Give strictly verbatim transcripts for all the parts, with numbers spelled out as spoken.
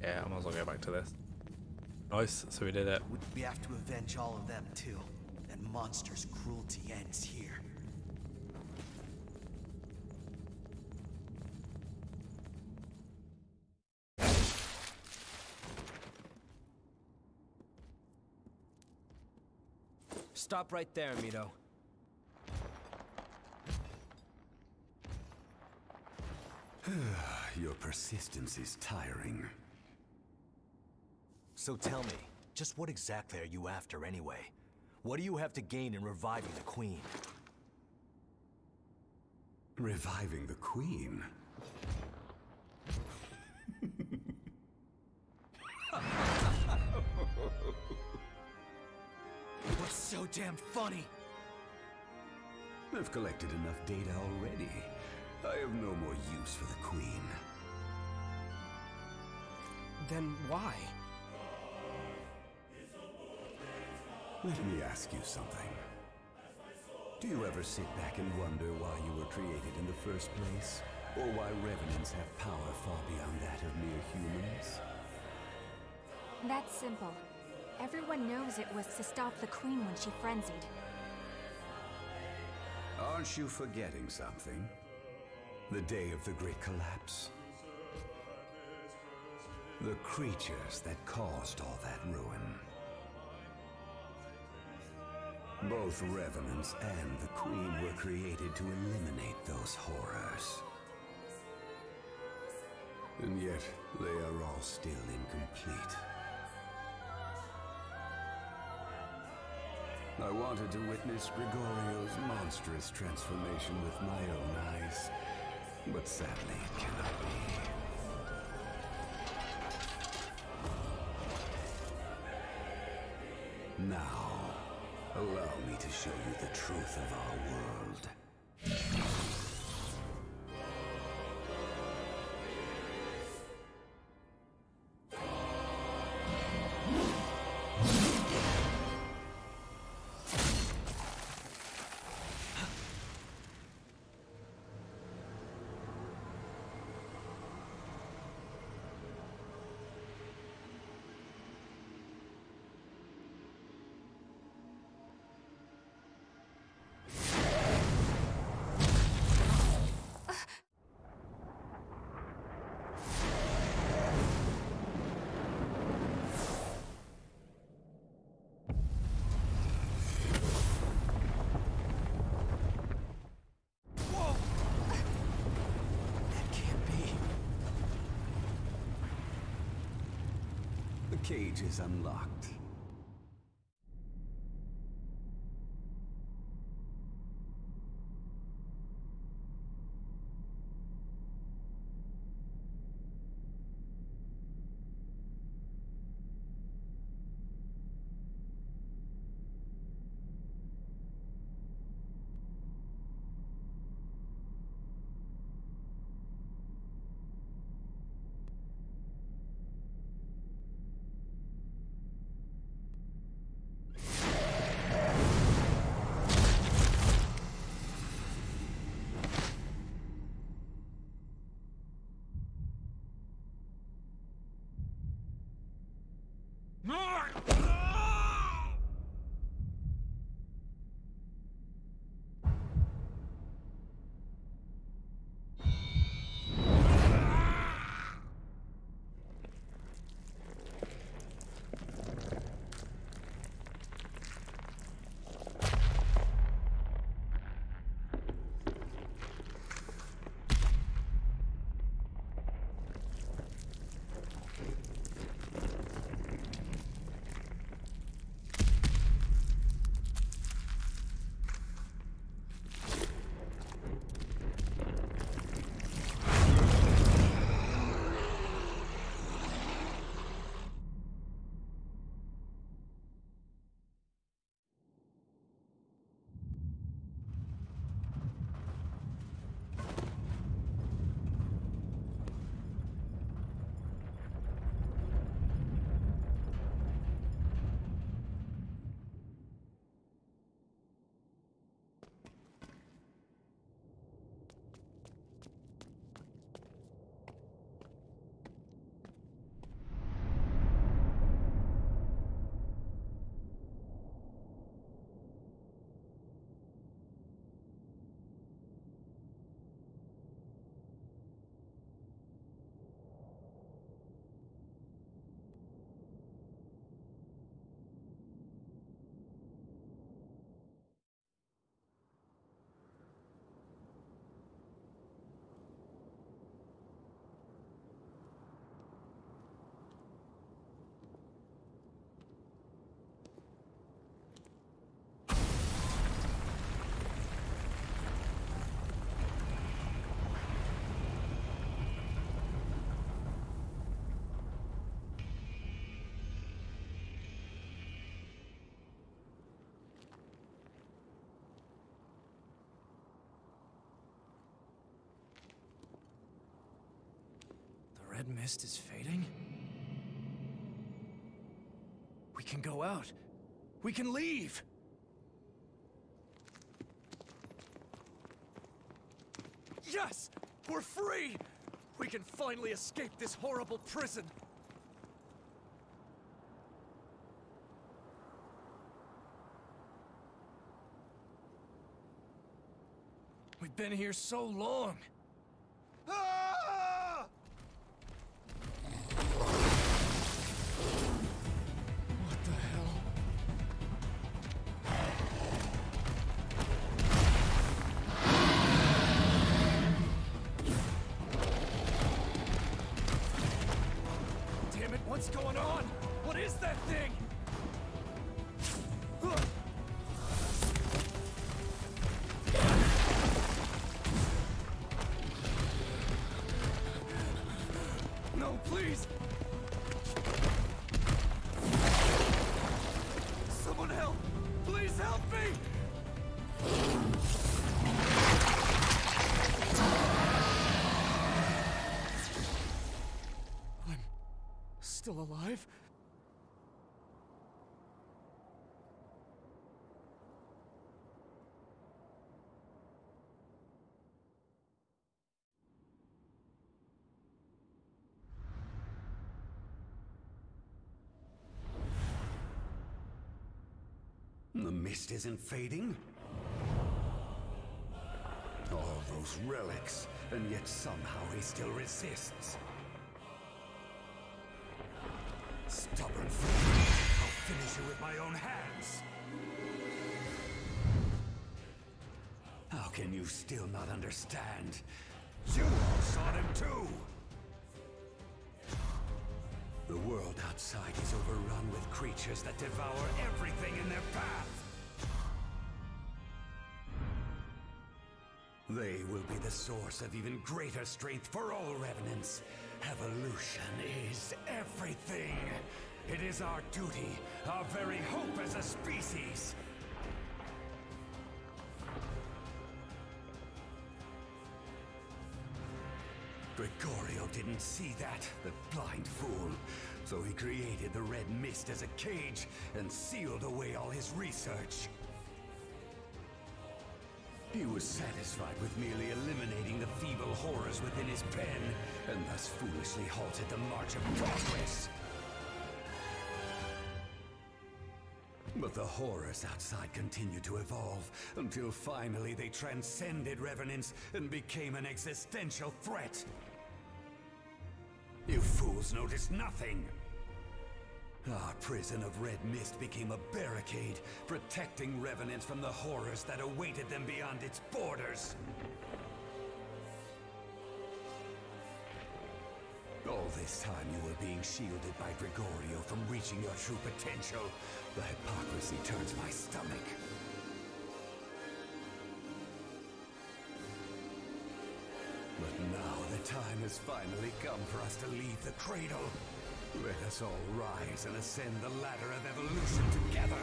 Yeah, I might as well go back to this. Nice, so we did it. We have to avenge all of them too. And monster's cruelty ends here. Stop right there, Mido. Your persistence is tiring. So tell me, just what exactly are you after anyway? What do you have to gain in reviving the Queen? Reviving the Queen? What's so damn funny? I've collected enough data already. I have no more use for the Queen. Then why? Let me ask you something. Do you ever sit back and wonder why you were created in the first place? Or why Revenants have power far beyond that of mere humans? That's simple. Everyone knows it was to stop the Queen when she frenzied. Aren't you forgetting something? The day of the Great Collapse? The creatures that caused all that ruin. Both Revenants and the Queen were created to eliminate those horrors. And yet, they are all still incomplete. I wanted to witness Gregorio's monstrous transformation with my own eyes, but sadly it cannot be. Now, allow me to show you the truth of our world. The cage is unlocked. red mist is fading? We can go out. We can leave! Yes! We're free! We can finally escape this horrible prison! We've been here so long! Ah! What the hell? Damn it, what's going on? What is that thing? No, please! Someone help! Please help me! I'm still alive? The mist isn't fading? All those relics, and yet somehow he still resists. Stubborn fool! I'll finish you with my own hands! How can you still not understand? You all saw them too! The world outside is overrun with creatures that devour everything in their path. They will be the source of even greater strength for all Revenants. Evolution is everything. It is our duty, our very hope as a species. Gregorio didn't see that, the blind fool. So he created the red mist as a cage and sealed away all his research. He was satisfied with merely eliminating the feeble horrors within his pen, and thus foolishly halted the march of progress. But the horrors outside continued to evolve, until finally they transcended Revenants and became an existential threat. You fools noticed nothing! Our prison of red mist became a barricade, protecting Revenants from the horrors that awaited them beyond its borders. All this time you were being shielded by Gregorio from reaching your true potential. The hypocrisy turns my stomach. But now the time has finally come for us to leave the cradle. Let us all rise and ascend the ladder of evolution together!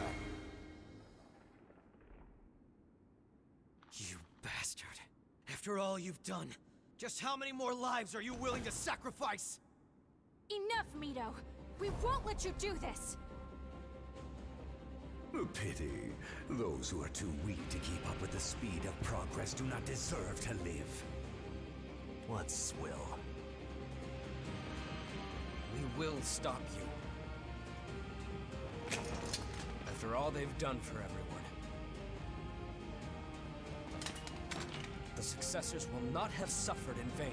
You bastard. After all you've done, just how many more lives are you willing to sacrifice? Enough, Mido! We won't let you do this! A pity. Those who are too weak to keep up with the speed of progress do not deserve to live. What swill? We will stop you. After all they've done for everyone. The successors will not have suffered in vain.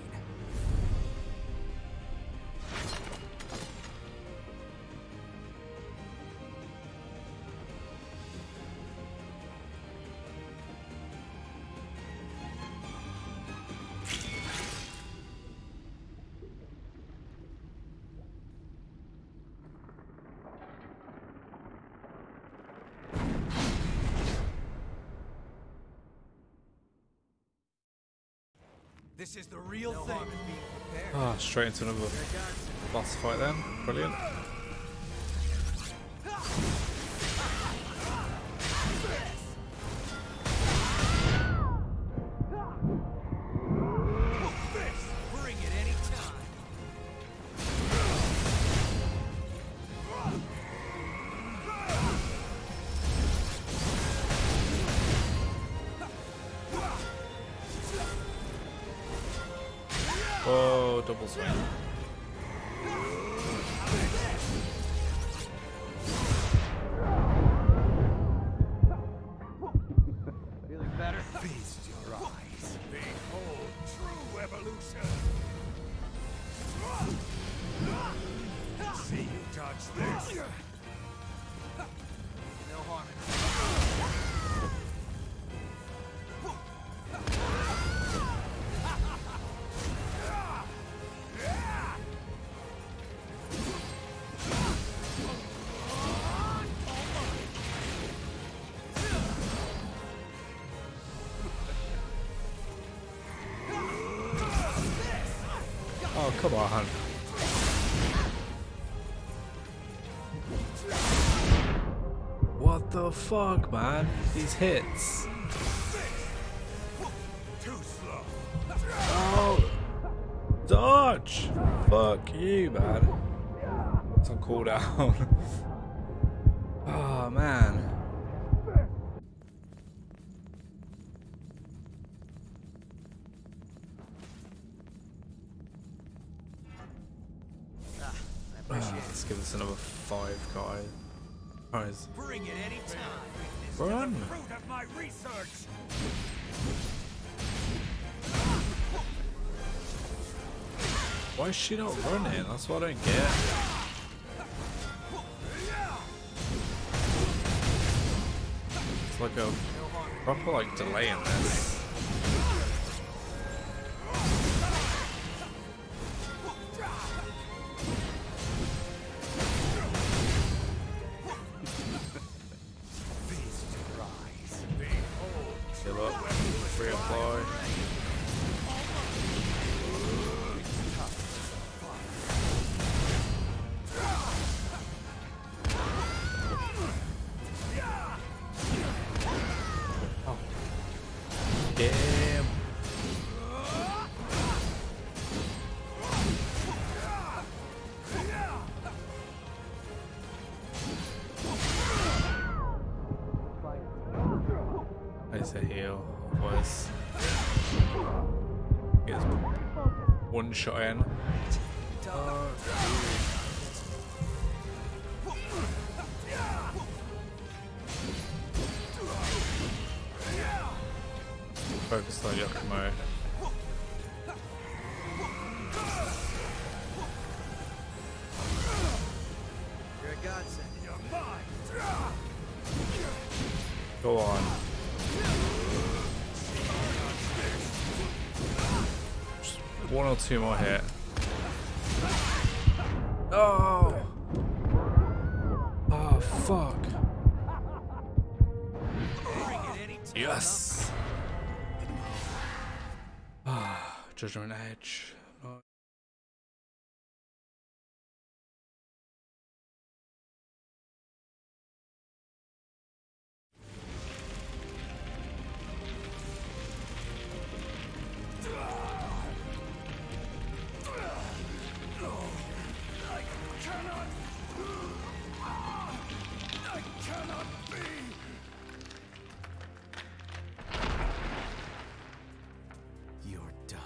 This is the real No thing. harm in being prepared. Ah, straight into another boss fight then. Brilliant. Bring it any time. full swing. Feeling better? Feast your eyes. Behold true evolution. See you touch this. No harm in Oh, come on. What the fuck, man? These hits. Too slow. Oh, dodge! Fuck you, man. It's on cooldown. Oh, man. Ah, I appreciate it. Let's give this another five, guys. Guys, Bring it any time. run! Fruit of my research. Why is she not running? That's what I don't get. It's like a proper like delay in this. Heal up, reapply. Oh. Damn. Nice a heal. Was he has one shot in. Uh, Focus on Yakumo. You're a godsend. Go on. Just one or two more hit. Oh! Oh, fuck. Bring it any time. Yes! Ah, Judgment Edge. Oh. You're done.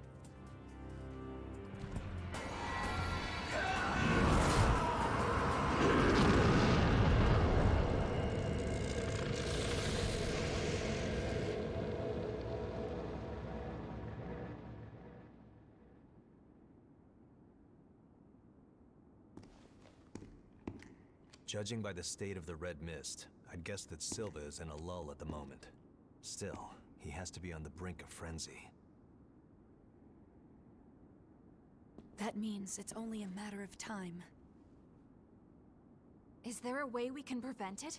Judging by the state of the red mist, I'd guess that Silva is in a lull at the moment. Still, he has to be on the brink of frenzy. That means it's only a matter of time. Is there a way we can prevent it?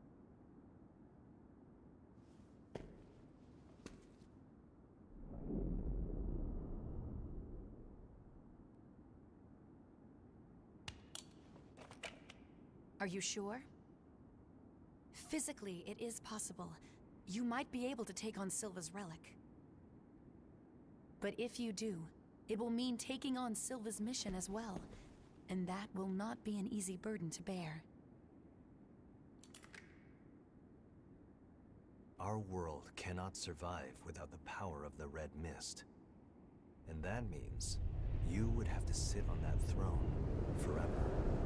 Are you sure? Physically, it is possible. You might be able to take on Silva's relic. But if you do, it will mean taking on Silva's mission as well. And that will not be an easy burden to bear. Our world cannot survive without the power of the red mist. And that means you would have to sit on that throne forever.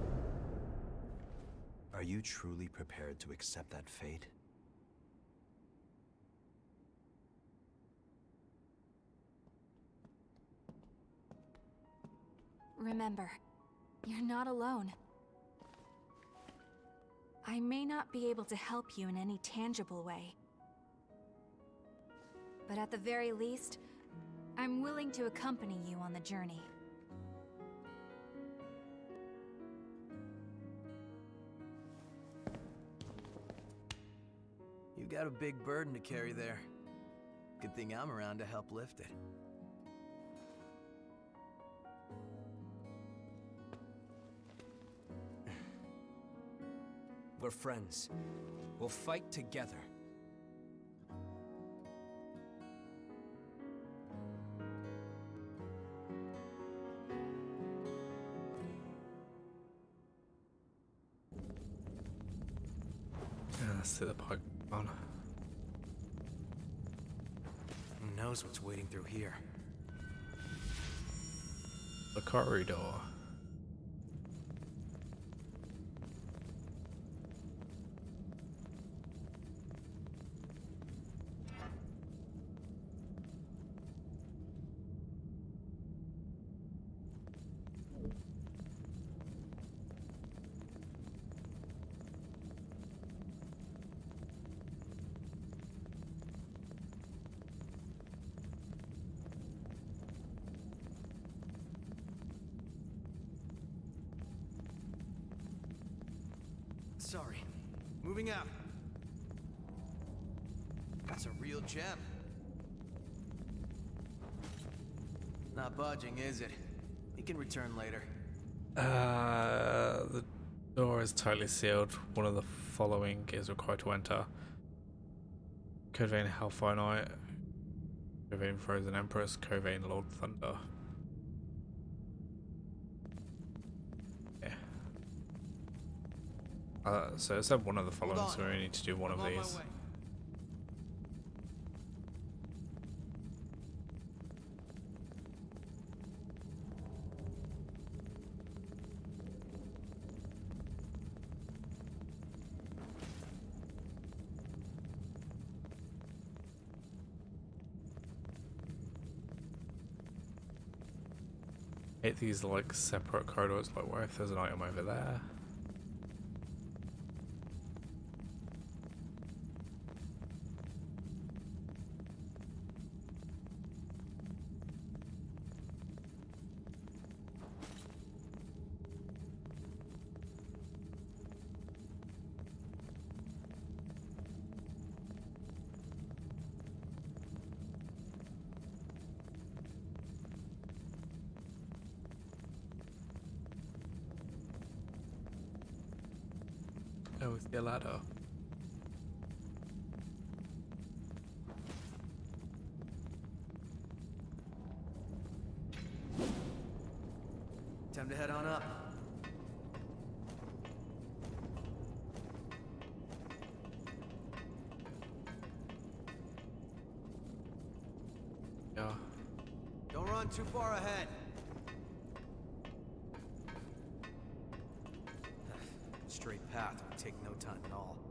Are you truly prepared to accept that fate? Remember, you're not alone. I may not be able to help you in any tangible way. But at the very least, I'm willing to accompany you on the journey. You got a big burden to carry there. Good thing I'm around to help lift it. We're friends. We'll fight together. Yeah, let's see the pipe on. Who knows what's waiting through here? The corridor. Sorry. Moving out. That's a real gem. Not budging, is it? We can return later. Uh, the door is totally sealed. One of the following is required to enter. Code vein Hellfire Knight. Code vein Frozen Empress. Code vein Lord Thunder. Uh, so it said one of the following, so we need to do one I'm of on my these. way. Hate these like separate corridors, like where if there's an item over there. Oh, with the ladder. Time to head on up. Yeah. Don't run too far ahead. Straight path would take no time at all.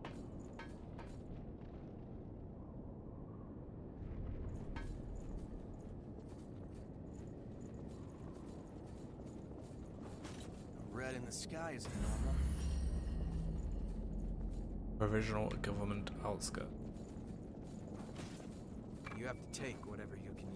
Red in the sky isn't normal. Provisional government outskirt. You have to take whatever you can